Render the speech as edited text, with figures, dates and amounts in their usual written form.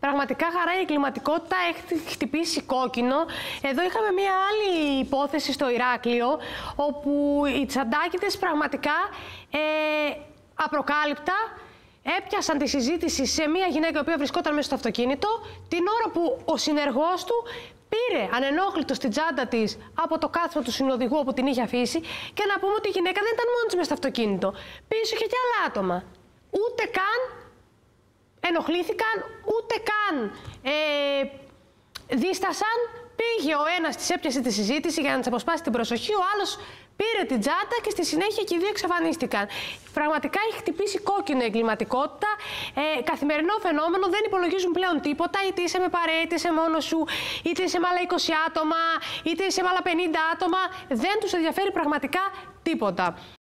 Πραγματικά χαρά η εγκληματικότητα έχει χτυπήσει κόκκινο. Εδώ είχαμε μία άλλη υπόθεση στο Ηράκλειο, όπου οι τσαντάκηδες πραγματικά απροκάλυπτα έπιασαν τη συζήτηση σε μία γυναίκα η οποία βρισκόταν μέσα στο αυτοκίνητο, την ώρα που ο συνεργός του πήρε ανενόχλητο στην τσάντα της από το κάθισμα του συνοδηγού όπου την είχε αφήσει. Και να πούμε ότι η γυναίκα δεν ήταν μόνη της μέσα στο αυτοκίνητο. Πίσω είχε και άλλα άτομα. Ούτε καν ενοχλήθηκαν, ούτε καν δίστασαν. Πήγε ο ένας, της έπιασε τη συζήτηση για να της αποσπάσει την προσοχή, ο άλλος πήρε την τσάντα και στη συνέχεια και οι δύο εξαφανίστηκαν. Πραγματικά έχει χτυπήσει κόκκινο η εγκληματικότητα. Καθημερινό φαινόμενο, δεν υπολογίζουν πλέον τίποτα. Είτε είσαι με παρέα, είτε είσαι μόνος σου, είτε είσαι με άλλα 20 άτομα, είτε είσαι με άλλα 50 άτομα. Δεν τους ενδιαφέρει πραγματικά τίποτα.